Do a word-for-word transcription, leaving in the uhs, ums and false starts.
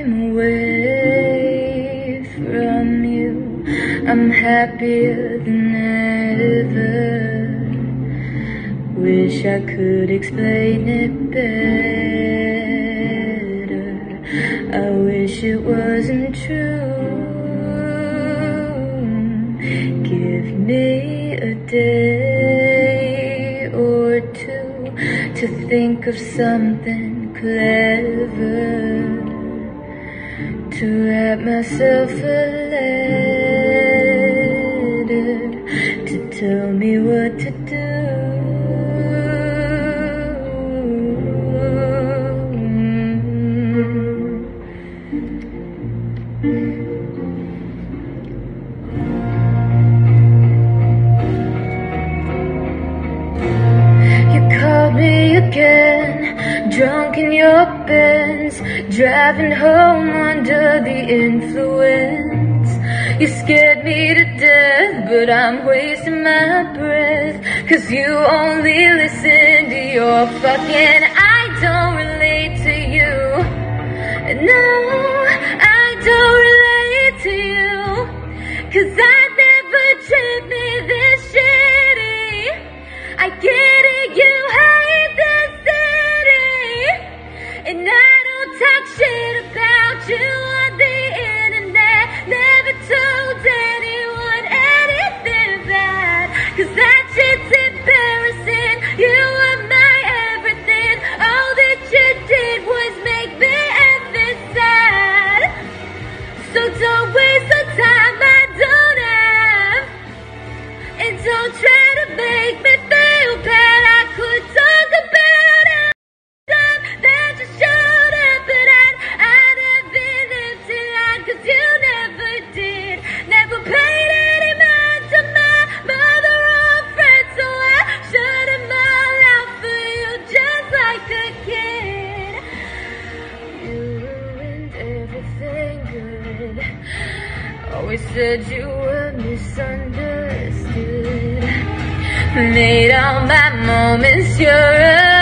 I'm away from you, I'm happier than ever. Wish I could explain it better. I wish it wasn't true. Give me a day or two to think of something clever, to write myself a letter, to tell me what to do. You called me again, drunk in your Benz, driving home under the influence. You scared me to death, but I'm wasting my breath, 'cause you only listen to your fucking I don't relate to you. No, I don't relate to you, 'cause I never treat me this shitty. I get it, you hate the city, and I don't talk shit about you on the internet. Never told anyone anything bad, 'cause that shit's embarrassing. You were my everything. All that you did was make me effing sad. So don't waste the time I don't have, and don't try to make me feel bad. I could talk about it time that you showed up, but I'd, I'd have been empty line, 'cause you never did. Never paid any mind to my mother or friends, so I shut them all out for you just like a kid. You ruined everything good. Always said you were misunderstood. Made all my moments your own.